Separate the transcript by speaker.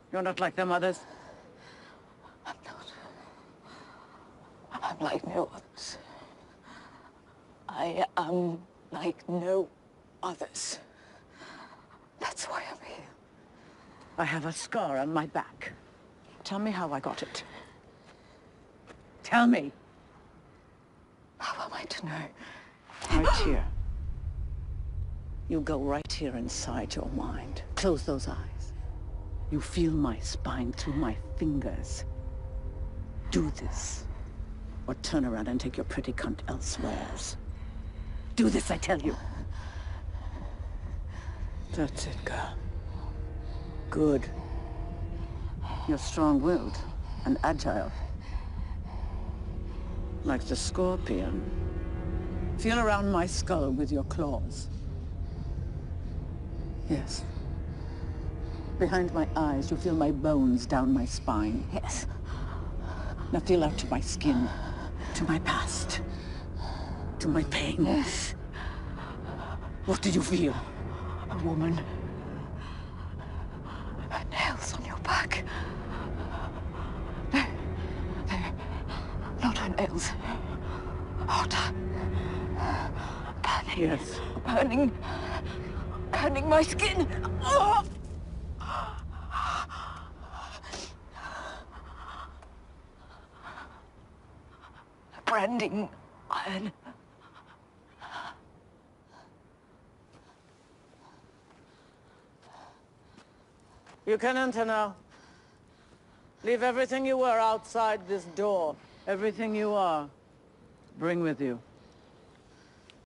Speaker 1: You're not like them others.
Speaker 2: I'm not. I'm like no others. I am like no others. That's why I'm here.
Speaker 1: I have a scar on my back. Tell me how I got it. Tell me.
Speaker 2: How am I to know?
Speaker 1: Right here. You go right here inside your mind. Close those eyes. You feel my spine through my fingers. Do this, or turn around and take your pretty cunt elsewheres. Do this, I tell you. That's it, girl. Good. You're strong-willed and agile. Like the scorpion. Feel around my skull with your claws. Yes. Behind my eyes, you feel my bones down my spine.
Speaker 2: Yes.
Speaker 1: Now feel out to my skin, to my past, to my pain.
Speaker 2: Yes.
Speaker 1: What did you feel?
Speaker 2: A woman. Her nails on your back. They're not her nails. Hotter. Burning.
Speaker 1: Yes.
Speaker 2: Burning my skin. Oh! Branding iron.
Speaker 1: You can enter now. Leave everything you were outside this door. Everything you are. Bring with you.